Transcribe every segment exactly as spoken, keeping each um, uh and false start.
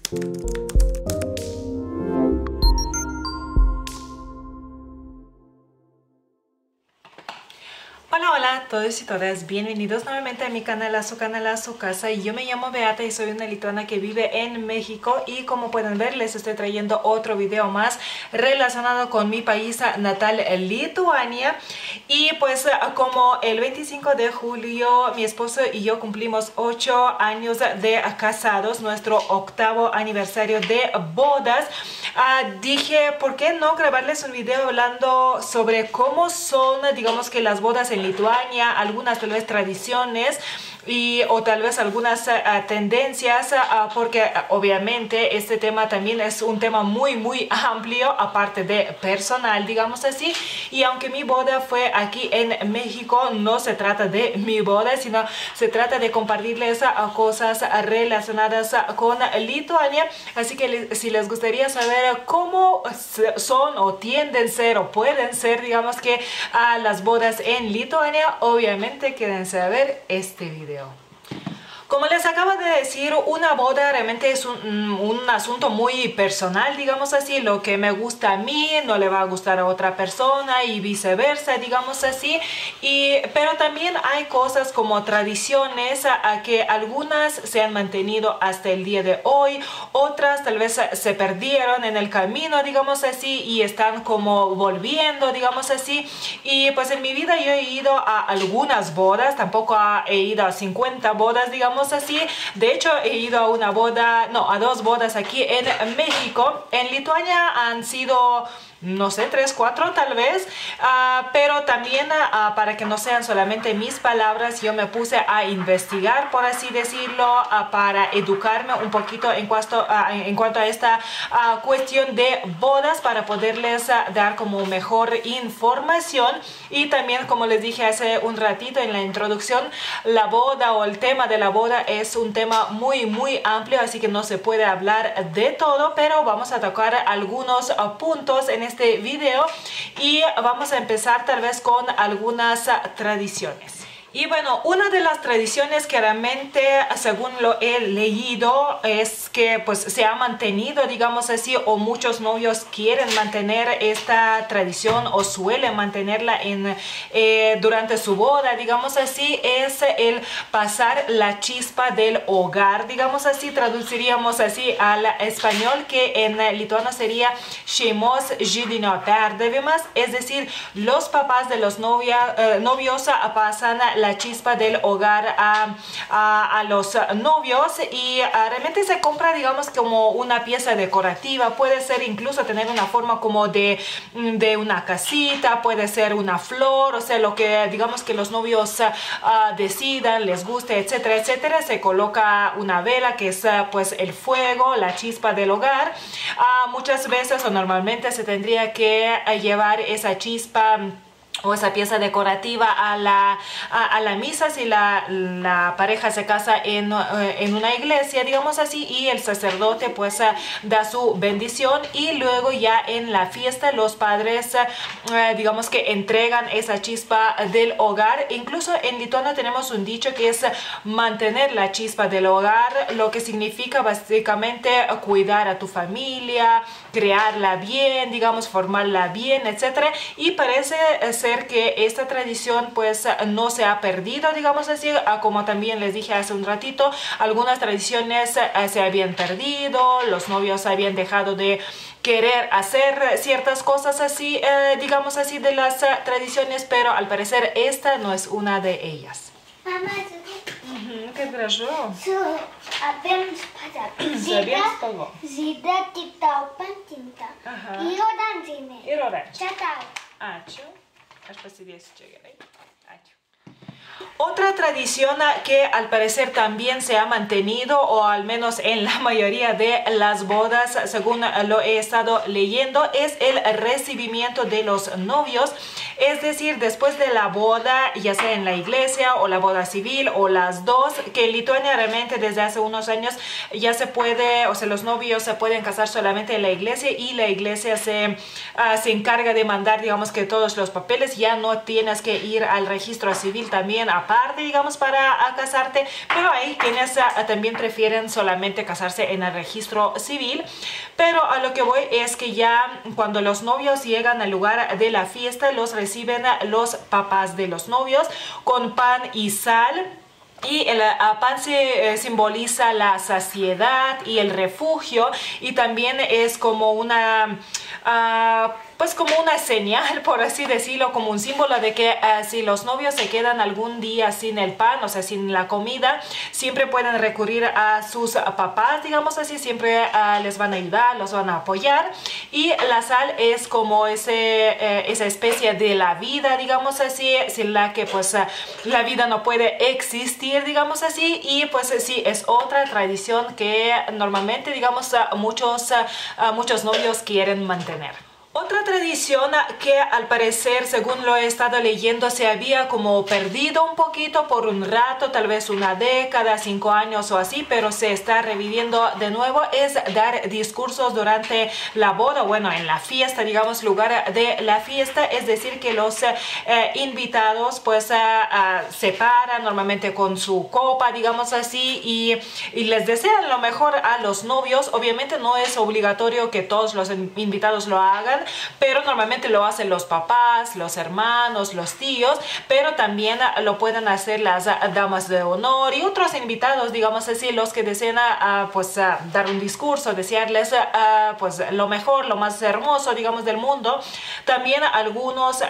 Hola, hola a todos y todas, bienvenidos nuevamente a mi canal, a su canal, a su casa. Yo me llamo Beata y soy una lituana que vive en México, y como pueden ver les estoy trayendo otro video más relacionado con mi país natal, Lituania. Y pues como el veinticinco de julio mi esposo y yo cumplimos ocho años de casados, nuestro octavo aniversario de bodas, uh, dije, ¿por qué no grabarles un video hablando sobre cómo son, digamos que las bodas en Lituania, algunas tal vez tradiciones y o tal vez algunas uh, tendencias, uh, porque uh, obviamente este tema también es un tema muy muy amplio, aparte de personal, digamos así. Y aunque mi boda fue aquí en México, no se trata de mi boda, sino se trata de compartirles uh, cosas relacionadas uh, con Lituania. Así que si les gustaría saber cómo son o tienden a ser o pueden ser, digamos que uh, las bodas en Lituania, obviamente quédense a ver este video. Como les acabo de decir, una boda realmente es un, un asunto muy personal, digamos así. Lo que me gusta a mí no le va a gustar a otra persona y viceversa, digamos así. Y, pero también hay cosas como tradiciones a, a que algunas se han mantenido hasta el día de hoy, otras tal vez se perdieron en el camino, digamos así, y están como volviendo, digamos así. Y pues en mi vida yo he ido a algunas bodas, tampoco he ido a cincuenta bodas, digamos así. De hecho he ido a una boda, no, a dos bodas aquí en México. En Lituania han sido, no sé, tres, cuatro tal vez, uh, pero también uh, para que no sean solamente mis palabras, yo me puse a investigar, por así decirlo, uh, para educarme un poquito en cuanto, uh, en cuanto a esta uh, cuestión de bodas, para poderles uh, dar como mejor información. Y también, como les dije hace un ratito en la introducción, la boda o el tema de la boda es un tema muy muy amplio, así que no se puede hablar de todo, pero vamos a tocar algunos uh, puntos en este video. Y vamos a empezar tal vez con algunas uh, tradiciones. Y bueno, una de las tradiciones que realmente, según lo he leído, es que pues se ha mantenido, digamos así, o muchos novios quieren mantener esta tradición o suelen mantenerla en, eh, durante su boda, digamos así, es el pasar la chispa del hogar, digamos así. Traduciríamos así al español, que en lituano sería Šeimos židinio perdavimas, es decir, los papás de los novia, eh, novios pasan la chispa del hogar a, a, a los novios. Y uh, realmente se compra, digamos, como una pieza decorativa. Puede ser incluso tener una forma como de, de una casita, puede ser una flor, o sea, lo que digamos que los novios uh, decidan, les guste, etcétera, etcétera. Se coloca una vela, que es uh, pues el fuego, la chispa del hogar. Uh, muchas veces o normalmente se tendría que uh, llevar esa chispa o esa pieza decorativa a la, a, a la misa, si la, la pareja se casa en, en una iglesia, digamos así, y el sacerdote pues da su bendición. Y luego ya en la fiesta los padres eh, digamos que entregan esa chispa del hogar. Incluso en lituano tenemos un dicho que es mantener la chispa del hogar, lo que significa básicamente cuidar a tu familia, crearla bien, digamos, formarla bien, etcétera. Y parece ser que esta tradición pues no se ha perdido, digamos así. Como también les dije hace un ratito, algunas tradiciones se habían perdido, los novios habían dejado de querer hacer ciertas cosas así, eh, digamos así, de las uh, tradiciones, pero al parecer esta no es una de ellas. Mama, Mhm, qué gražu. su abiem spadāk. Zabiem spago. Zida tik tau patinka. Aha. Ir oranžinė. Ir oranžinė. Čia tau. Ačiū. Aš pasidėsiu čia, gerai? Ačiū. Otra tradición que al parecer también se ha mantenido, o al menos en la mayoría de las bodas, según lo he estado leyendo, es el recibimiento de los novios. Es decir, después de la boda, ya sea en la iglesia o la boda civil o las dos, que en Lituania realmente desde hace unos años ya se puede, o sea, los novios se pueden casar solamente en la iglesia, y la iglesia se, uh, se encarga de mandar, digamos que todos los papeles. Ya no tienes que ir al registro civil también tienen aparte, digamos, para a casarte, pero hay quienes a, también prefieren solamente casarse en el registro civil. Pero a lo que voy es que ya cuando los novios llegan al lugar de la fiesta, los reciben los papás de los novios con pan y sal. Y el uh, pan se, eh, simboliza la saciedad y el refugio, y también es como una uh, pues como una señal, por así decirlo, como un símbolo de que uh, si los novios se quedan algún día sin el pan, o sea, sin la comida, siempre pueden recurrir a sus papás, digamos así, siempre uh, les van a ayudar, los van a apoyar. Y la sal es como ese, eh, esa especie de la vida, digamos así, sin la que pues uh, la vida no puede existir, digamos así. Y pues sí, es otra tradición que normalmente, digamos, uh, muchos, uh, muchos novios quieren mantener. Otra tradición que al parecer, según lo he estado leyendo, se había como perdido un poquito por un rato, tal vez una década, cinco años o así, pero se está reviviendo de nuevo, es dar discursos durante la boda, bueno, en la fiesta, digamos, lugar de la fiesta. Es decir, que los eh, invitados pues uh, uh, se paran normalmente con su copa, digamos así, y, y les desean lo mejor a los novios. Obviamente no es obligatorio que todos los invitados lo hagan, pero normalmente lo hacen los papás, los hermanos, los tíos, pero también lo pueden hacer las damas de honor y otros invitados, digamos así, los que desean uh, pues uh, dar un discurso, desearles uh, pues lo mejor, lo más hermoso, digamos, del mundo. También algunos uh,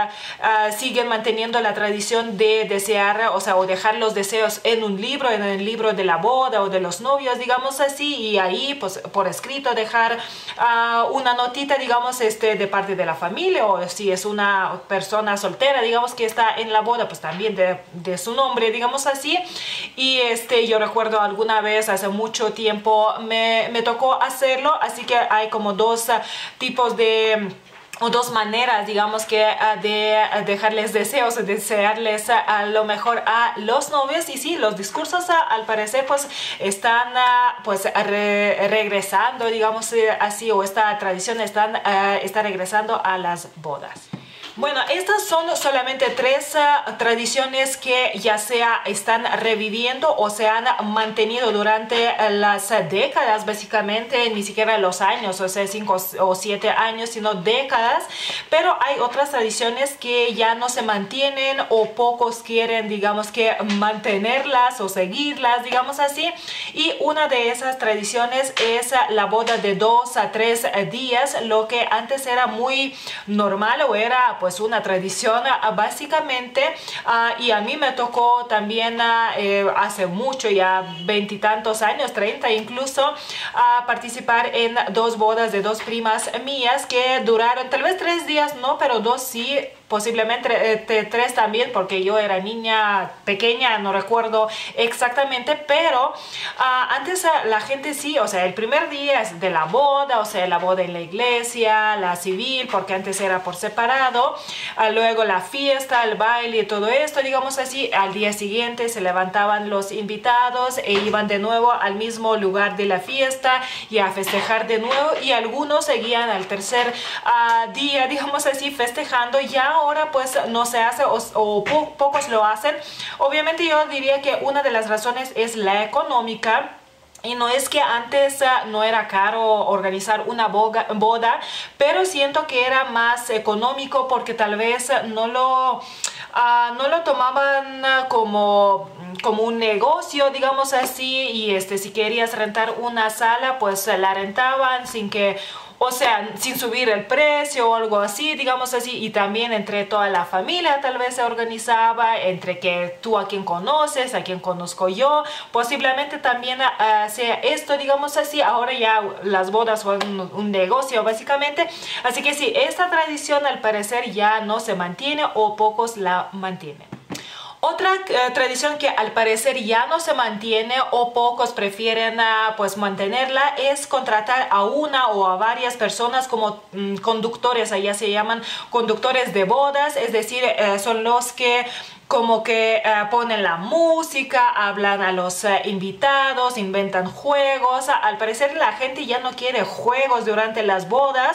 uh, siguen manteniendo la tradición de desear, o sea, o dejar los deseos en un libro, en el libro de la boda o de los novios, digamos así, y ahí pues por escrito dejar uh, una notita, digamos, este, de parte de la familia, o si es una persona soltera, digamos, que está en la boda, pues también de, de su nombre, digamos así. Y este, yo recuerdo alguna vez, hace mucho tiempo, me, me tocó hacerlo, así que hay como dos uh, tipos de... o dos maneras, digamos, que uh, de uh, dejarles deseos, de desearles uh, a lo mejor a los novios. Y sí, los discursos uh, al parecer pues están uh, pues re regresando, digamos uh, así, o esta tradición están, uh, está regresando a las bodas. Bueno, estas son solamente tres uh, tradiciones que ya sea están reviviendo o se han mantenido durante uh, las uh, décadas, básicamente, ni siquiera los años, o sea, cinco o siete años, sino décadas. Pero hay otras tradiciones que ya no se mantienen o pocos quieren, digamos, que mantenerlas o seguirlas, digamos así. Y una de esas tradiciones es uh, la boda de dos a tres uh, días, lo que antes era muy normal o era pues una tradición uh, básicamente, uh, y a mí me tocó también uh, eh, hace mucho, ya veintitantos años, treinta incluso, uh, participar en dos bodas de dos primas mías que duraron tal vez tres días, no, pero dos sí, posiblemente eh, tres también, porque yo era niña pequeña, no recuerdo exactamente. Pero uh, antes uh, la gente sí, o sea, el primer día es de la boda, o sea, la boda en la iglesia, la civil, porque antes era por separado, uh, luego la fiesta, el baile y todo esto, digamos así. Al día siguiente se levantaban los invitados e iban de nuevo al mismo lugar de la fiesta y a festejar de nuevo, y algunos seguían al tercer uh, día, digamos así, festejando. Ya ahora pues no se hace, o, o po pocos lo hacen. Obviamente yo diría que una de las razones es la económica. Y no es que antes uh, no era caro organizar una boga, boda, pero siento que era más económico porque tal vez no lo, uh, no lo tomaban uh, como, como un negocio, digamos así. Y este, si querías rentar una sala, pues uh, la rentaban sin que... o sea, sin subir el precio o algo así, digamos así. Y también entre toda la familia tal vez se organizaba, entre que tú a quien conoces, a quien conozco yo, posiblemente también uh, sea esto, digamos así. Ahora ya las bodas son un, un negocio básicamente. Así que sí, esta tradición al parecer ya no se mantiene o pocos la mantienen. Otra uh, tradición que al parecer ya no se mantiene o pocos prefieren uh, pues mantenerla es contratar a una o a varias personas como um, conductores. Allá se llaman conductores de bodas, es decir, uh, son los que como que uh, ponen la música, hablan a los uh, invitados, inventan juegos. Al parecer la gente ya no quiere juegos durante las bodas.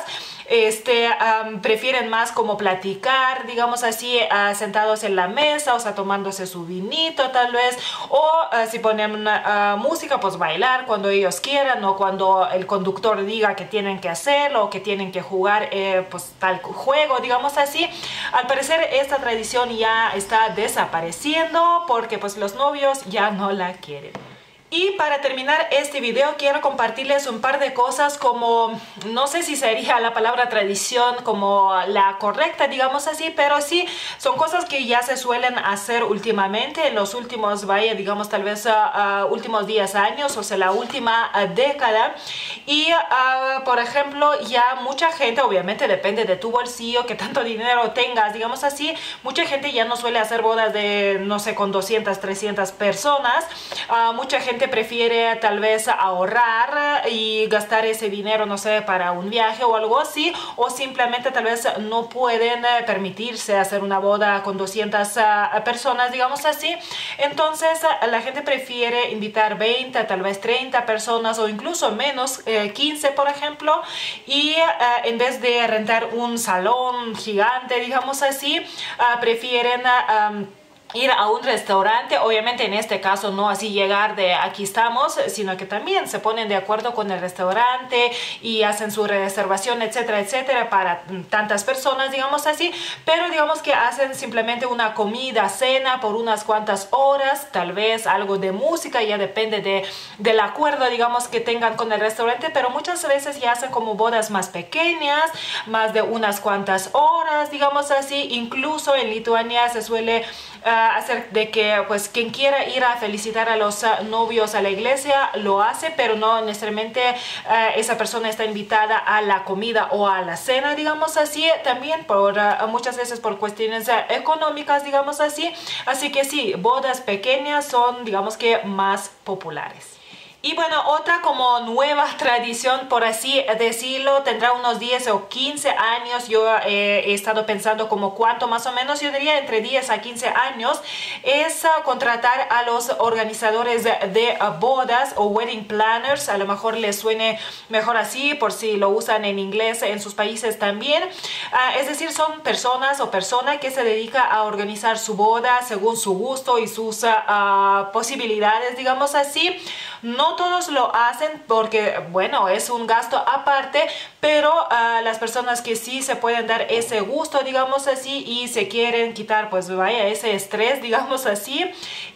este, um, prefieren más como platicar, digamos así, uh, sentados en la mesa, o sea, tomándose su vinito tal vez, o uh, si ponen una, uh, música, pues bailar cuando ellos quieran, o cuando el conductor diga que tienen que hacerlo, o que tienen que jugar eh, pues tal juego, digamos así. Al parecer esta tradición ya está desapareciendo porque pues los novios ya no la quieren. Y para terminar este video quiero compartirles un par de cosas como, no sé si sería la palabra tradición como la correcta, digamos así, pero sí son cosas que ya se suelen hacer últimamente en los últimos, vaya, digamos tal vez uh, uh, últimos diez años, o sea, la última uh, década. Y uh, por ejemplo, ya mucha gente, obviamente depende de tu bolsillo, que tanto dinero tengas, digamos así, mucha gente ya no suele hacer bodas de, no sé, con doscientas, trescientas personas. Uh, mucha gente prefiere tal vez ahorrar y gastar ese dinero, no sé, para un viaje o algo así, o simplemente tal vez no pueden permitirse hacer una boda con doscientas uh, personas, digamos así. Entonces uh, la gente prefiere invitar veinte, tal vez treinta personas o incluso menos, eh, quince por ejemplo, y uh, en vez de rentar un salón gigante, digamos así, uh, prefieren uh, um, ir a un restaurante, obviamente en este caso no así llegar de aquí estamos, sino que también se ponen de acuerdo con el restaurante y hacen su reservación, etcétera, etcétera, para tantas personas, digamos así, pero digamos que hacen simplemente una comida, cena por unas cuantas horas, tal vez algo de música, ya depende de, del acuerdo, digamos, que tengan con el restaurante, pero muchas veces ya hacen como bodas más pequeñas, más de unas cuantas horas, digamos así. Incluso en Lituania se suele Uh, hacer de que pues quien quiera ir a felicitar a los uh, novios a la iglesia lo hace, pero no necesariamente uh, esa persona está invitada a la comida o a la cena, digamos así, también por uh, muchas veces por cuestiones uh, económicas, digamos así. Así que sí, bodas pequeñas son, digamos que, más populares. Y bueno, otra como nueva tradición, por así decirlo, tendrá unos diez o quince años. Yo eh, he estado pensando como cuánto más o menos, yo diría entre diez a quince años, es uh, contratar a los organizadores de, de uh, bodas o wedding planners. A lo mejor les suene mejor así, por si lo usan en inglés en sus países también. Uh, es decir, son personas o persona que se dedica a organizar su boda según su gusto y sus uh, uh, posibilidades, digamos así. No todos lo hacen porque, bueno, es un gasto aparte, pero uh, las personas que sí se pueden dar ese gusto, digamos así, y se quieren quitar, pues vaya, ese estrés, digamos así,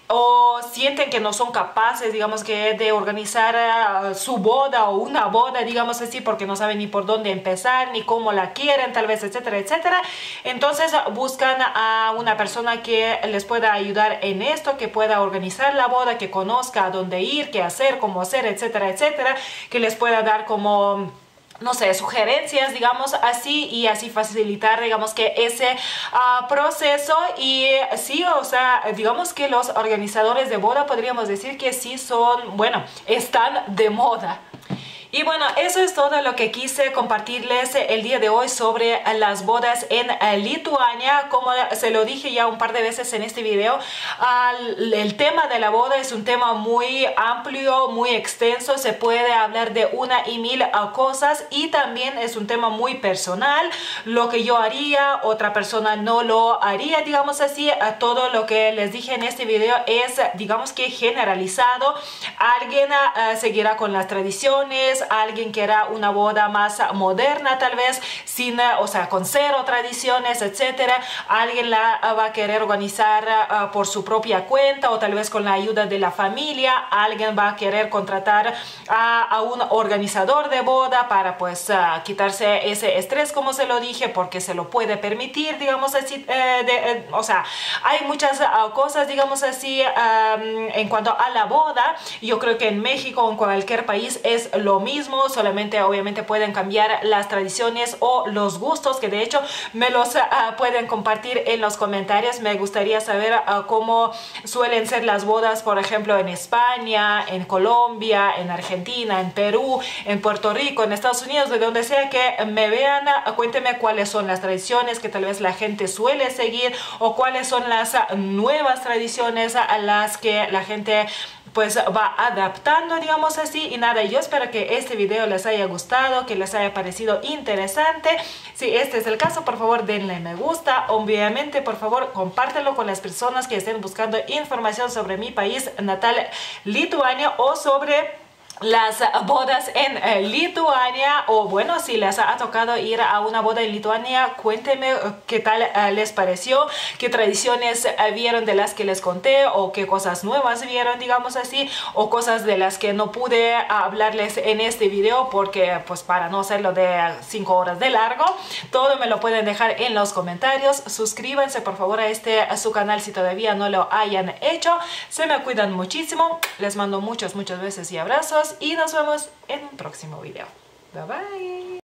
o sienten que no son capaces, digamos que de organizar uh, su boda o una boda, digamos así, porque no saben ni por dónde empezar, ni cómo la quieren, tal vez, etcétera, etcétera. Entonces uh, buscan a una persona que les pueda ayudar en esto, que pueda organizar la boda, que conozca a dónde ir, qué hacer, cómo hacer, etcétera, etcétera, que les pueda dar como, no sé, sugerencias, digamos así, y así facilitar, digamos que ese uh, proceso. Y sí, o sea, digamos que los organizadores de boda podríamos decir que sí son, bueno, están de moda. Y bueno, eso es todo lo que quise compartirles el día de hoy sobre las bodas en Lituania. Como se lo dije ya un par de veces en este video, el tema de la boda es un tema muy amplio, muy extenso. Se puede hablar de una y mil cosas, y también es un tema muy personal. Lo que yo haría, otra persona no lo haría, digamos así. Todo lo que les dije en este video es, digamos que, generalizado. Alguien uh, seguirá con las tradiciones, alguien que hará una boda más moderna, tal vez sin, o sea, con cero tradiciones, etcétera. Alguien la va a querer organizar uh, por su propia cuenta, o tal vez con la ayuda de la familia. Alguien va a querer contratar a, a un organizador de boda para pues uh, quitarse ese estrés, como se lo dije, porque se lo puede permitir, digamos así. Eh, de, eh, o sea, hay muchas uh, cosas, digamos así, um, en cuanto a la boda. Yo creo que en México o en cualquier país es lo mismo. Solamente obviamente pueden cambiar las tradiciones o los gustos, que de hecho me los uh, pueden compartir en los comentarios. Me gustaría saber uh, cómo suelen ser las bodas, por ejemplo, en España, en Colombia, en Argentina, en Perú, en Puerto Rico, en Estados Unidos, de donde sea que me vean. Uh, cuéntenme cuáles son las tradiciones que tal vez la gente suele seguir, o cuáles son las uh, nuevas tradiciones a las que la gente pues va adaptando, digamos así. Y nada, yo espero que este video les haya gustado, que les haya parecido interesante. Si este es el caso, por favor denle me gusta. Obviamente, por favor, compártelo con las personas que estén buscando información sobre mi país natal, Lituania, o sobre las bodas en eh, Lituania, o bueno, si les ha tocado ir a una boda en Lituania, cuéntenme eh, qué tal eh, les pareció, qué tradiciones eh, vieron de las que les conté, o qué cosas nuevas vieron, digamos así, o cosas de las que no pude hablarles en este video porque pues para no hacerlo de cinco horas de largo. Todo me lo pueden dejar en los comentarios. Suscríbanse por favor a este a su canal si todavía no lo hayan hecho. Se me cuidan muchísimo, les mando muchos muchos besos y abrazos y nos vemos en un próximo video. Bye bye.